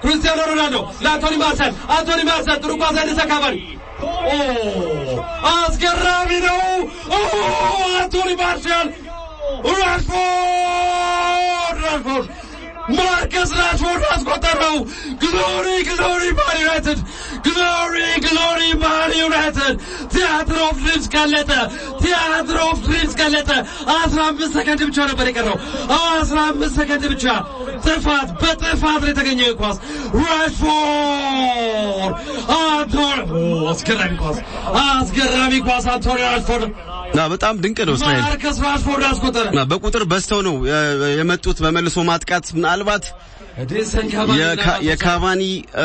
ክርስቲያኖ ሮናልዶ ለአንቶኒ ማርሰል ጥሩ ኳስ ያደሰካባል አስገራሚ ነው አንቶኒ ማርሰል ራሽፎርድ Marcus Rashford አስቆጠረው glory Man United glory Man United Theatre of Dreams ቀለጠ 15 ሰከንድ ብቻ ነበር የቀረው 15 ሰከንድ ብቻ በጥፋት ላይ የተገኘው ኳስ Rashford አስገራሚ ኳስ አንቶኒ ራሽፎርድ በጣም ድንቅ ነው እስራኤል ማርከስ ራሽፎርድ አስቆጠረ በቁጥር በስተው ነው የመጡት በመልሶ ማጥቃት ምናልባት የካቫኒ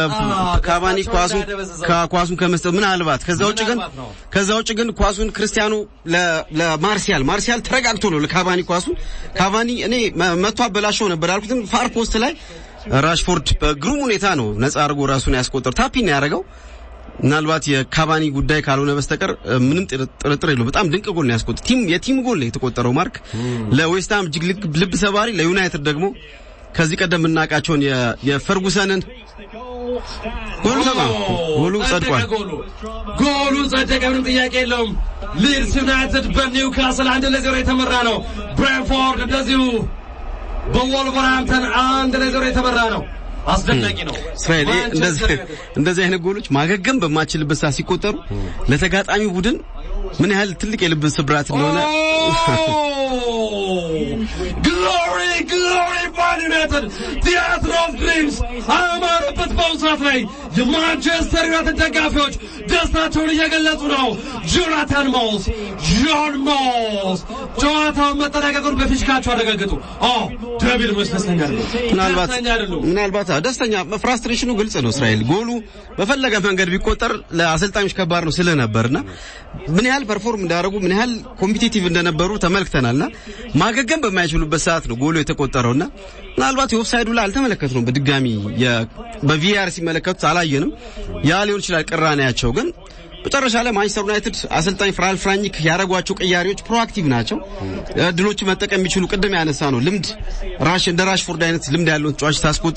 ኳሱን ከመስጠት ምናልባት ከዛው ግን ኳሱን ክርስቲያኖ ለማርሲያል ተረጋግቶ ነው ለካቫኒ ካቫኒ እኔ መቶ አበላሽው ነበር አልኩትም ፋር ፖስት ላይ ራሽፎርድ በግሩም ሁኔታ ነው ነፃ አድርጎ ራሱን ያስቆጠር ታፒን ያደረገው ምናልባት የካቫኒ ጉዳይ ካልሆነ በስተቀር ምንም ጥርጥር የለውም በጣም ድንቅ ጎል ነው ያስቆጠረው የቲም ጎል ነው የተቆጠረው ማርክ ለዌስትሃም እጅግ ልብ ሰባሪ ለዩናይትድ ደግሞ ከዚህ ቀደም እናቃቸውን የፈርጉሰንን ጎሉ ጸድቋል ጎሉ ጸደቀ ምንም ጥያቄ የለውም ሊድስ ዩናይትድ በኒውካስል 1-0 የተመራ ነው ብሬንፎርድ እንደዚሁ በወልቨርሃምፕተን 1-0 የተመራ ነው አስደናቂ ነው እስራኤል እንደዚህ አይነት ጎሎች ማገገም በማችልበት ሰዓት ሲቆጠሩ ለተጋጣሚ ቡድን ምን ያህል ትልቅ የልብ ስብራት እንደሆነ glory Man United Theatre of Dreams አማረበት በውሳት ላይ የማንቸስተር ዩናይትድ ደጋፊዎች ደስታቸውን እየገለጹ ነው ጆን ሞልስ ጨዋታውን መጠናቀቁን በፊሽካቸው አረጋገጡ ዴቪድ ደስተኛ ምናልባት ደስተኛ ፍራስትሬሽኑ ግልጽ ነው እስራኤል ጎሉ በፈለገ መንገድ ቢቆጠር ለአሰልጣኞች ከባድ ነው ስለነበርና ምን ያህል ፐርፎርም እንዳደረጉ ምን ያህል ኮምፒቲቲቭ እንደነበሩ ተመልክተናልና ማገገም በማይችሉበት ሰዓት ነው ጎሉ የተቆጠረውና ምናልባት የኦፍሳይዱ ላይ አልተመለከትነውም በድጋሚ በቪአር ሲመለከቱት አላየንም ያ ሊሆን ይችላል ቅራኔያቸው ግን በተረሻ ላይ ማንቸስተር ዩናይትድ አሰልጣኝ ራልፍ ራኒክ ያረጓቸው ቅያሪዎች ፕሮአክቲቭ ናቸው ድሎች መጠቀም የሚችሉ ቅድም ያነሳ ነው ልምድ እንደ ራሽፎርድ አይነት ልምድ ያለው ተጫዋች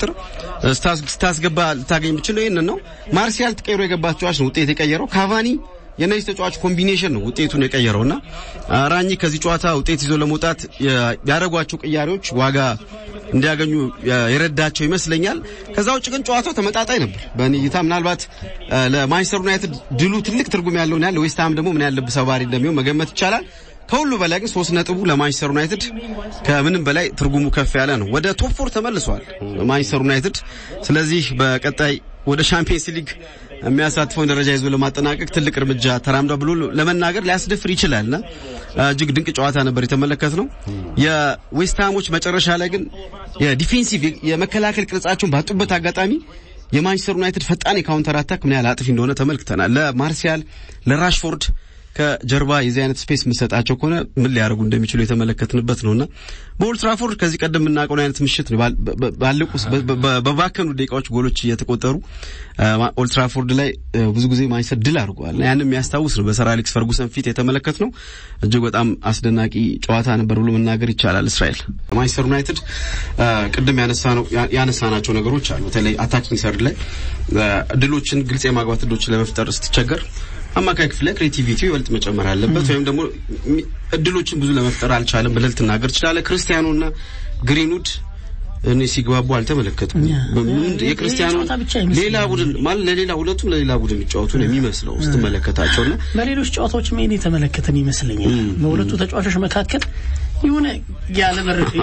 ስታስገባ ልታገኝ የምችለው ይሄንን ነው ማርሲያል ተቀይሮ የገባ ተጫዋች ነው ውጤት የቀየረው ካቫኒ የነዚህ ተጫዋች ኮምቢኔሽን ነው ውጤቱን የቀየረውና ራኒክ ከዚህ ጨዋታ ውጤት ይዞ ለመውጣት ያረጓቸው ቅያሪዎች ዋጋ እንዲያገኙ የረዳቸው ይመስለኛል ከዛው ግን ጨዋታው ተመጣጣኝ ነበር በእይታ ምናልባት ለማንቸስተር ዩናይትድ ድሉ ትልቅ ትርጉም ያለው ነው ለዌስትሃም ደግሞ ምን ያለበት ሰባሪ እንደሚሆን መገመት ይቻላል ከሁሉ በላይ ግን 3 ነጥቡ ለማንቸስተር ዩናይትድ ከምንም በላይ ትርጉሙ ከፍ ያለ ነው ወደ ቶፕ 4 ተመልሷል ማንቸስተር ዩናይትድ ስለዚህ በቀጣይ ወደ ቻምፒየንስ ሊግ የሚያሳትፈው ደረጃ ይዞ ለማጠናቀቅ ትልቅ እርምጃ ተራምዷል ብሎ ለመናገር ሊያስደፍር ይችላልና እጅግ ድንቅ ጨዋታ ነበር የተመለከትነው የዌስትሃሞች መጨረሻ ላይ ግን የዲፌንሲቭ የመከላከል ቅርጻቸውን ባጡበት አጋጣሚ የማንቸስተር ዩናይትድ ፈጣን የካውንተር አታክ ምን ያህል አጥፊ እንደሆነ ተመልክተናል ለማርሲያል ለራሽፎርድ ከጀርባ የዚህ አይነት ስፔስ መስጠታቸው ከሆነ ምን ሊያደርጉ እንደሚችሉ የተመለከትንበት ነውና በኦልድ ትራፎርድ ከዚህ ቀደም እናቀው አይነት ምሽት ነው ባለቁስ በባከኑ ደቂቃዎች ጎሎች እየተቆጠሩ ኦልድ ትራፎርድ ላይ ብዙ ጊዜ ማንቸስተር ድል አድርጓል ያንን የሚያስታውስ ነው በሰር አሌክስ ፈርጉሰን ፊት የተመለከትነው እጅግ በጣም አስደናቂ ጨዋታ ነበር ብሎ መናገር ይቻላል እስራኤል ማንቸስተር ዩናይትድ ቅድም ያነሳናቸው ነገሮች አሉ በተለይ አታኪንግ ሰርድ ላይ ድሎችን ግልጽ የማግባት ድሎችን ለመፍጠር ስትቸገር አማካይ ክፍል ላይ ክሬቲቪቲው ይበልጥ መጨመር አለበት ወይም ደግሞ እድሎችን ብዙ ለመፍጠር አልቻለም ብለል ተናገር ይችላል ክርስቲያኖና ግሪንውድ እኔ ሲግባቡ አልተመለከቱም የክርስቲያኖ ሌላ ቡድን ማለት ለሌላ ቡድን የሚጫወቱ ነው የሚመስለው ስትመለከታቸውና በሌሎች ጨዋታዎች ምን የተመለከተን ይመስለኛል በሁለቱ ተጫዋቾች መካከል የሆነ ያለ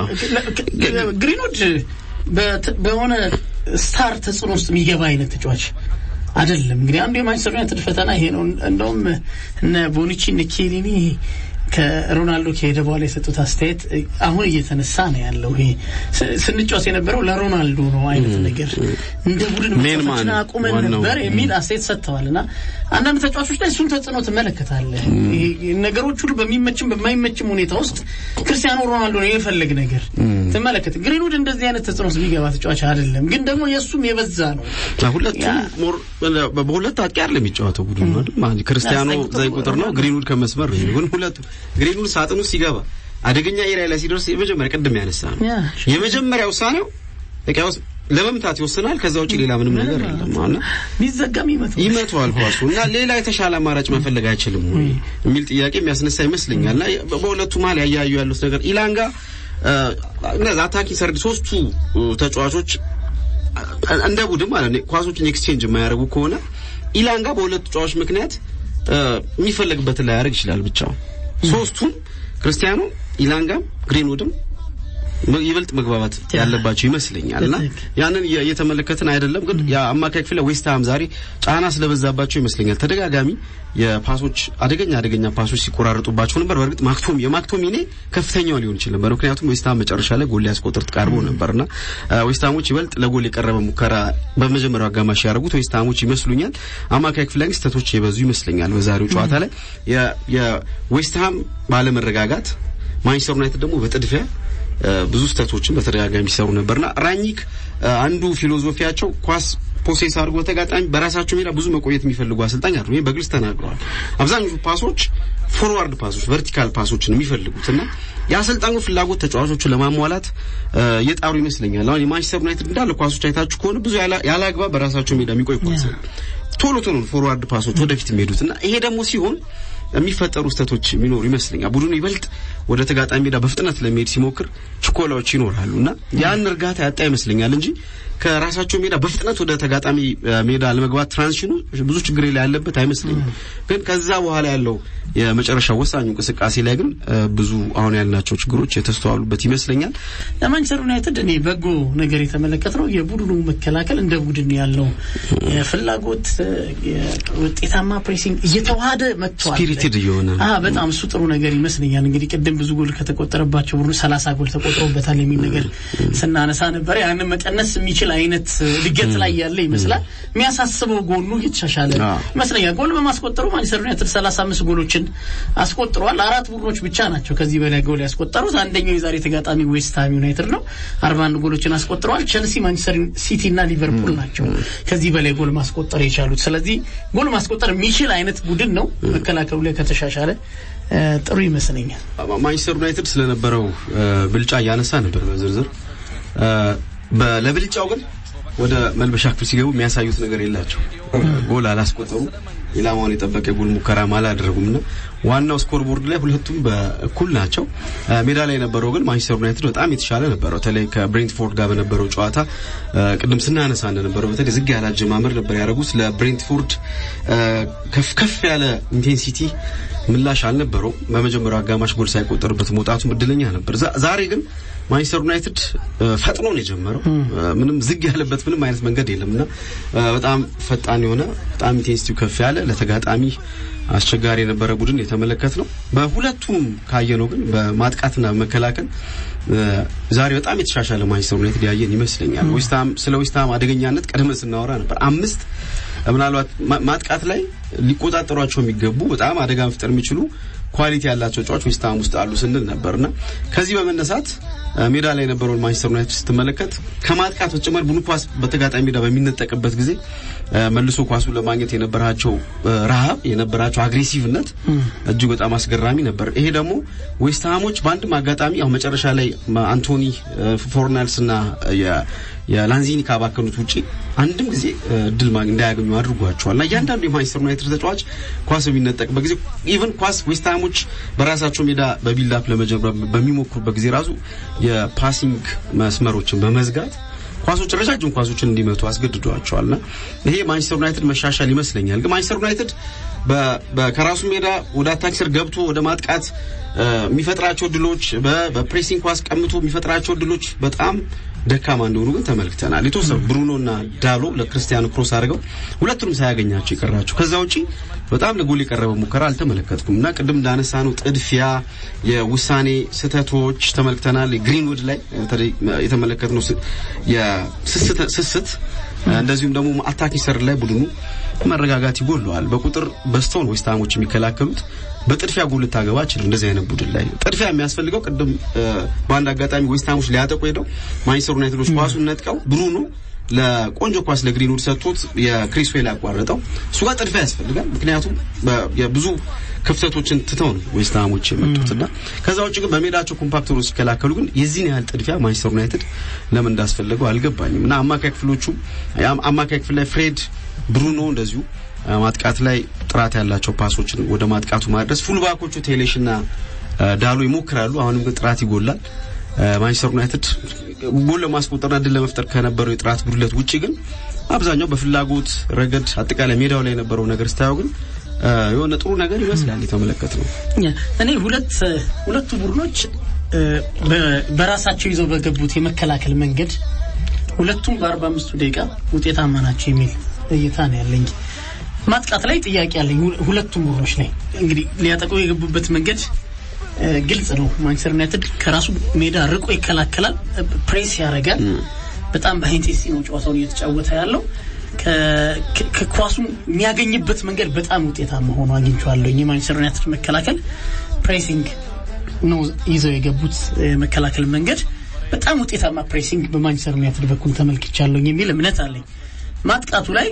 ግሪንውድ በሆነ ስታር ተጽዕኖ ውስጥ የሚገባ አይነት ተጫዋች አይደለም እንግዲህ አንዱ የማንቸስተር ዩናይትድ ፈተና ይሄ ነው እንደውም እነ ቦኒቺ ኒኬሊኒ ከሮናልዶ ከሄደ በኋላ የሰጡት አስተያየት አሁን እየተነሳ ነው ያለው ይሄ ስንጫወት የነበረው ለሮናልዶ ነው አይነት ነገር እንደ ቡድን መጫወትና አቁመን ነበር የሚል አስተያየት ሰጥተዋልና አንዳንድ ተጫዋቾች ላይ እሱን ተጽዕኖ ተመለከታለህ ነገሮች ሁሉ በሚመችም በማይመችም ሁኔታ ውስጥ ክርስቲያኖ ሮናልዶ ነው የፈለገ ነገር ተመለከተ ግሪንውድ እንደዚህ አይነት ተጽዕኖ የሚገባ ተጫዋች አይደለም ግን ደግሞ የሱም የበዛ ነው በሁለት አጥቂያር ለሚጫወተው ቡድን ነው ማለት ክርስቲያኖ ዘይ ቁጥር ነው ግሪንውድ ከመስመር ነው ሁለቱ ግሪንውድ ሳጥኑ ሲገባ አደገኛ ኤሪያ ላይ ሲደርስ የመጀመሪያ ቀደም ያነሳ ነው የመጀመሪያው ሳኔው በቃውስ ለመምታት ይወስናል ከዛ ውጪ ሌላ ምንም ነገር የለም አና ቢዘጋም ይመቷል ኳሱና ሌላ የተሻለ አማራጭ መፈለግ አይችልም ወይ የሚል ጥያቄ የሚያስነሳ ይመስለኛልና በሁለቱ መሃል ያያዩ ያሉት ነገር ኢላንጋ እነዛ አታኪ ሰርድ ሶስቱ ተጫዋቾች እንደ ቡድን ማለት ነው ኳሶችን ኤክስቼንጅ የማያደርጉ ከሆነ ኢላንጋ በሁለቱ ተጫዋቾች ምክንያት የሚፈልግበት ላይ ያደርግ ይችላል ብቻው ሶስቱም ክርስቲያኖ ኢላንጋም ግሪንውድም ይበልጥ መግባባት ያለባቸው ይመስለኛልና ያንን እየተመለከትን አይደለም ግን ያ አማካይ ክፍል ዌስትሃም ዛሬ ጫና ስለበዛባቸው ይመስለኛል ተደጋጋሚ የፓሶች አደገኛ ፓሶች ሲቆራረጡባቸው ነበር በርግጥ የማክቶሚኔ ከፍተኛው ሊሆን ይችላል ምክንያቱም ዌስትሃም መጨረሻ ላይ ጎል ያስቆጥር ተቃርቦ ነበርና ዌስትሃሞች ይበልጥ ለጎል የቀረበ ሙከራ በመጀመሪያው አጋማሽ ያደረጉት ዌስትሃሞች ይመስሉኛል አማካይ ክፍል ላይ ስህተቶች የበዙ ይመስለኛል በዛሬው ጨዋታ ላይ የዌስትሃም ባለመረጋጋት ማንቸስተር ዩናይትድ ደግሞ በጥድፊያ ብዙ ስህተቶችን በተደጋጋሚ ሲሰሩ ነበርና ራኒክ አንዱ ፊሎሶፊያቸው ኳስ ፖሴስ አድርጎ ተጋጣሚ በራሳቸው ሜዳ ብዙ መቆየት የሚፈልጉ አሰልጣኝ አይደሉም ይሄ በግልጽ ተናግረዋል አብዛኞቹ ፓሶች ፎርዋርድ ፓሶች ቨርቲካል ፓሶችን የሚፈልጉትና የአሰልጣኙ ፍላጎት ተጫዋቾችን ለማሟላት የጣሩ ይመስለኛል አሁን የማንቸስተር ዩናይትድ እንዳለ ኳሶች አይታችሁ ከሆነ ብዙ ያላግባብ በራሳቸው ሜዳ የሚቆይ ኳስ ቶሎ ፎርዋርድ ፓሶች ወደፊት የሚሄዱትና ይሄ ደግሞ ሲሆን የሚፈጠሩ ስህተቶች የሚኖሩ ይመስለኛል ቡድኑ ይበልጥ ወደ ተጋጣሚ ሜዳ በፍጥነት ለመሄድ ሲሞክር ችኮላዎች ይኖራሉና ያን እርጋታ ያጣ ይመስለኛል እንጂ ከራሳቸው ሜዳ በፍጥነት ወደ ተጋጣሚ ሜዳ ለመግባት ትራንዚሽኑ ብዙ ችግር ላይ ያለበት አይመስልኝም ግን ከዛ በኋላ ያለው የመጨረሻው ወሳኙ እንቅስቃሴ ላይ ግን ብዙ አሁን ያልናቸው ችግሮች የተስተዋሉበት ይመስለኛል ለማንቸስተር ዩናይትድ እኔ በጎ ነገር የተመለከተው የቡድኑ መከላከል እንደ ቡድን ያለው ፍላጎት ውጤታማ ፕሬሲንግ እየተዋሃደ መጥቷል ስፒሪትድ ይሆናል በጣም እሱ ጥሩ ነገር ይመስለኛል እንግዲህ ቅድም ብዙ ጎል ከተቆጠረባቸው ቡድኑ 30 ጎል ተቆጥሮበታል የሚል ነገር ስናነሳ ነበር ያንን መቀነስ የሚችል አይነት ድገት ላይ ያለ ይመስላል የሚያሳስበው ጎሉ እየተሻሻለ ይመስለኛል ጎል በማስቆጠሩ ማንቸስተር ዩናይትድ 35 ጎሎችን አስቆጥሯል አራት ቡድኖች ብቻ ናቸው ከዚህ በላይ ጎል ያስቆጠሩት አንደኛው የዛሬ ተጋጣሚ ዌስትሃም ዩናይትድ ነው 41 ጎሎችን አስቆጥሯል ቸልሲ ማንቸስተር ሲቲ እና ሊቨርፑል ናቸው ከዚህ በላይ ጎል ማስቆጠር የቻሉት ስለዚህ ጎል ማስቆጠር የሚችል አይነት ቡድን ነው መከላከሉ ላይ ከተሻሻለ ጥሩ ይመስለኛል ማንቸስተር ዩናይትድ ስለነበረው ብልጫ ያነሳ ነበር በዝርዝር ለብልጫው ግን ወደ መልበሻ ክፍል ሲገቡ የሚያሳዩት ነገር የላቸው ጎል አላስቆጠሩ ኢላማውን የጠበቀ ጎል ሙከራ አላደረጉምና ዋናው ስኮር ቦርድ ላይ ሁለቱም በእኩል ናቸው ሜዳ ላይ የነበረው ግን ማንቸስተር ዩናይትድ በጣም የተሻለ ነበር ተለይ ከብሬንትፎርድ ጋር በነበረው ጨዋታ ቅድም ስናነሳ እንደነበረው በተለይ ዝግ ያለ አጀማመር ነበር ያደረጉት ለብሬንትፎርድ ከፍ ያለ ኢንቴንሲቲ ምላሽ አልነበረው በመጀመሪያው አጋማሽ ጎል ሳይቆጠርበት መውጣቱ እድለኛ ነበር ዛሬ ግን ማንቸስተር ዩናይትድ ፈጥኖ ነው የጀመረው ምንም ዝግ ያለበት ምንም አይነት መንገድ የለምና በጣም ፈጣን የሆነ በጣም ኢንቴንሲቲው ከፍ ያለ ለተጋጣሚ አስቸጋሪ የነበረ ቡድን የተመለከት ነው በሁለቱም ካየነው ግን በማጥቃትና በመከላከል ዛሬ በጣም የተሻሻለ ማንቸስተር ዩናይትድ ያየን ይመስለኛል ስለ ዌስትሃም አደገኛነት ቀደም ስናወራ ነበር 5 ምናልባት ማጥቃት ላይ ሊቆጣጠሯቸው የሚገቡ በጣም አደጋ መፍጠር የሚችሉ ኳሊቲ ያላቸው ተጫዋቾች ዌስትሃም ውስጥ አሉ ስንል ነበርና ከዚህ በመነሳት ሜዳ ላይ የነበረውን ማንቸስተር ዩናይትድ ስትመለከት ከማጥቃት በተጨማሪ ቡድኑ ኳስ በተጋጣሚ ሜዳ በሚነጠቅበት ጊዜ መልሶ ኳሱን ለማግኘት የነበራቸው ረሃብ የነበራቸው አግሬሲቭነት እጅግ በጣም አስገራሚ ነበር ይሄ ደግሞ ዌስትሃሞች በአንድም አጋጣሚ አሁን መጨረሻ ላይ አንቶኒ ፎርናልስና የላንዚኒ ካባከኑት ውጪ አንድም ጊዜ ድል እንዳያገኙ አድርጓቸዋልና እያንዳንዱ የማንቸስተር ዩናይትድ ተጫዋች ኳስ በሚነጠቅበት ጊዜ ኢቭን ኳስ ዌስትሃሞች በራሳቸው ሜዳ በቢልድ አፕ ለመጀመር በሚሞክሩበት ጊዜ ራሱ የፓሲንግ መስመሮችን በመዝጋት ኳሶች ረጃጅም ኳሶችን እንዲመቱ አስገድዷቸዋልና ይሄ ማንቸስተር ዩናይትድ መሻሻል ይመስለኛል ግን ማንቸስተር ዩናይትድ በከራሱ ሜዳ ወደ አታክ ስር ገብቶ ወደ ማጥቃት የሚፈጥራቸው ድሎች በፕሬሲንግ ኳስ ቀምቶ የሚፈጥራቸው ድሎች በጣም ደካማ እንደሆኑ ግን ተመልክተናል የተወሰኑ ብሩኖና ዳሎ ለክርስቲያኖ ክሮስ አድርገው ሁለቱንም ሳያገኛቸው ይቀራቸው ከዛ ውጪ በጣም ለጎል የቀረበ ሙከራ አልተመለከትኩምና ቅድም እንዳነሳነው ጥድፊያ የውሳኔ ስህተቶች ተመልክተናል ግሪንውድ ላይ የተመለከትነው የስስት እንደዚሁም ደግሞ አታኪንግ ሰር ላይ ቡድኑ መረጋጋት ይጎለዋል በቁጥር በስቶን ዌስትሃሞች የሚከላከሉት በጥድፊያ ጎል ታገባችል እንደዚህ አይነት ቡድን ላይ ጥድፊያ የሚያስፈልገው ቅድም በአንድ አጋጣሚ ዌስትሃሞች ሊያጠቁ ሄደው ማንቸስተር ዩናይትዶች ኳሱን ነጥቀው ብሩኖ ለቆንጆ ኳስ ለግሪንውድ ሰጥቶት የክሪስዌል ያቋረጠው እሱ ጋር ጥድፊያ ያስፈልጋል ምክንያቱም የብዙ ክፍተቶችን ትተው ነው ዌስትሃሞች የመጡትና ከዛ ውጪ ግን በሜዳቸው ኮምፓክት ሆኖ ሲከላከሉ ግን የዚህን ያህል ጥድፊያ ማንቸስተር ዩናይትድ ለምን እንዳስፈልገው አልገባኝም እና አማካይ ክፍል ላይ ፍሬድ ብሩኖ እንደዚሁ ማጥቃት ላይ ጥራት ያላቸው ፓሶችን ወደ ማጥቃቱ ማድረስ ፉልባኮቹ ቴሌሽና ዳሎ ይሞክራሉ አሁንም ግን ጥራት ይጎላል ማንቸስተር ዩናይትድ ጎል ለማስቆጠርና ድል ለመፍጠር ከነበረው የጥራት ጉድለት ውጪ ግን አብዛኛው በፍላጎት ረገድ አጠቃላይ ሜዳው ላይ የነበረው ነገር ስታየው ግን የሆነ ጥሩ ነገር ይመስላል የተመለከተው እኔ ሁለቱ ቡድኖች በራሳቸው ይዘው በገቡት የመከላከል መንገድ ሁለቱም በ45 ደቂቃ ውጤታማ ናቸው የሚል እይታ ነው ያለኝ ማጥቃት ላይ ጥያቄ ያለኝ ሁለቱም ቡድኖች ላይ እንግዲህ ሊያጠቁ የገቡበት መንገድ ግልጽ ነው ማንቸስተር ዩናይትድ ከራሱ ሜዳ ርቆ ይከላከላል ፕሬስ ያደርጋል በጣም በኢንቴንሲቲ ነው ጨዋታውን እየተጫወተ ያለው ከኳሱ የሚያገኝበት መንገድ በጣም ውጤታማ ሆኖ አግኝቻለሁ የማንቸስተር ዩናይትድ መከላከል ፕሬሲንግ ነው ይዘው የገቡት መከላከል መንገድ በጣም ውጤታማ ፕሬሲንግ በማንቸስተር ዩናይትድ በኩል ተመልክቻለሁ የሚል እምነት አለኝ ማጥቃቱ ላይ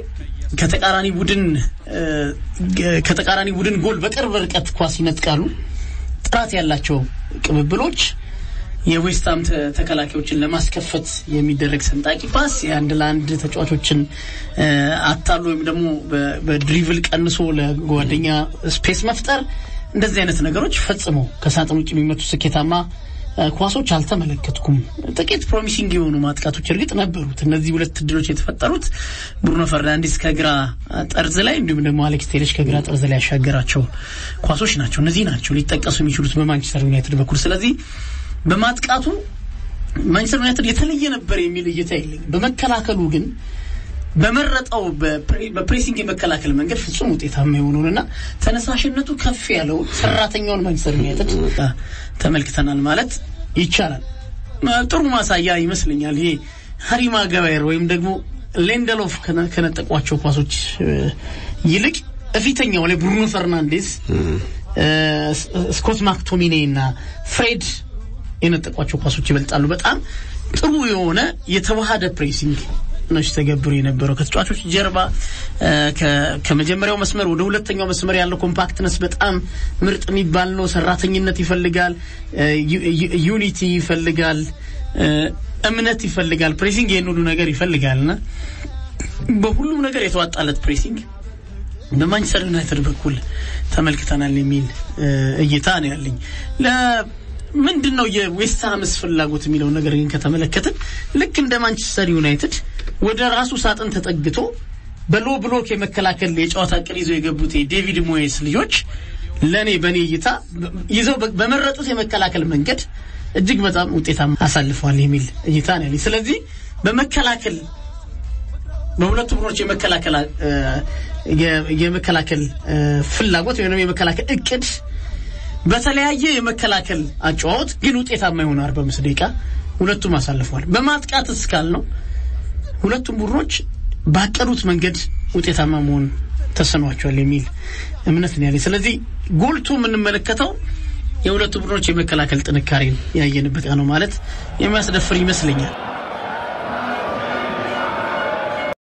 ከተቃራኒ ቡድን ጎል በቅርብ ርቀት ኳስ ይነጥቃሉ ጥራት ያላቸው ቅብብሎች የዌስትሃም ተከላካዮችን ለማስከፈት የሚደረግ ሰንጣቂ ፓስ የአንድ ለአንድ ተጫዋቾችን አታሎ ወይም ደግሞ በድሪብል ቀንሶ ለጓደኛ ስፔስ መፍጠር እንደዚህ አይነት ነገሮች ፈጽሞ ከሳጥን ውጪ የሚመጡ ስኬታማ ኳሶች አልተመለከትኩም ጥቂት ፕሮሚሲንግ የሆኑ ማጥቃቶች እርግጥ ነበሩት እነዚህ ሁለት ድሎች የተፈጠሩት ብሩኖ ፈርናንዴስ ከግራ ጠርዝ ላይ እንዲሁም ደግሞ አሌክስ ቴሌሽ ከግራ ጠርዝ ላይ ያሻገራቸው ኳሶች ናቸው እነዚህ ናቸው ሊጠቀሱ የሚችሉት በማንቸስተር ዩናይትድ በኩል ስለዚህ በማጥቃቱ ማንቸስተር ዩናይትድ የተለየ ነበር የሚል እይታ የለኝም በመከላከሉ ግን በመረጣው በፕሬሲንግ የመከላከል መንገድ ፍጹም ውጤታማ የሆነውና ተነሳሽነቱ ከፍ ያለው ሰራተኛውን ማንቸስተር ዩናይትድ ተመልክተናል ማለት ይቻላል ጥሩ ማሳያ ይመስለኛል ይሄ ሃሪ ማጓየር ወይም ደግሞ ሌንደሎፍ ከነጠቋቸው ኳሶች ይልቅ እፊተኛው ላይ ብሩኖ ፈርናንዴስ ስኮት ማክቶሚኔና ፍሬድ የነጠቋቸው ኳሶች ይበልጣሉ በጣም ጥሩ የሆነ የተዋሃደ ፕሬሲንግ ነው ተገብሮ የነበረው ከተጫዋቾች ጀርባ ከመጀመሪያው መስመር ወደ ሁለተኛው መስመር ያለው ኮምፓክትነስ በጣም ምርጥ የሚባል ነው ሰራተኝነት ይፈልጋል ዩኒቲ ይፈልጋል እምነት ይፈልጋል ፕሬሲንግ የሁሉ ነገር ይፈልጋልና በሁሉም ነገር የተዋጣለት ፕሬሲንግ በማንቸስተር ዩናይትድ በኩል ተመልክተናል የሚል እይታ ነው ያለኝ ምንድነው የዌስትሃም ፍላጎት የሚለው ነገር ግን ከተመለከተ ልክ እንደ ማንቸስተር ዩናይትድ ወደ ራሱ ሳጥን ተጠግቶ በሎ ብሎክ የመከላከል የጨዋታ ቅር ይዘው የገቡት ዴቪድ ሞየስ ልጆች በኔ እይታ ይዘው በመረጡት የመከላከል መንገድ እጅግ በጣም ውጤታማ አሳልፈዋል የሚል እይታ ነው ያለኝ ስለዚህ በመከላከል በሁለቱ ቡድኖች የመከላከል ፍላጎት ወይንም የመከላከል እቅድ በተለያየ የመከላከል አጫዋት ግን ውጤታማ የሆነ 45 ደቂቃ ሁለቱም አሳልፈዋል በማጥቃት እስካል ነው ሁለቱም ቡድኖች ባቀዱት መንገድ ውጤታማ መሆን ተሰኗቸዋል የሚል እምነት ነው ያለኝ ስለዚህ ጎልቶ የምንመለከተው የሁለቱ ቡድኖች የመከላከል ጥንካሬን ያየንበት ነው ማለት የሚያስደፍር ይመስለኛል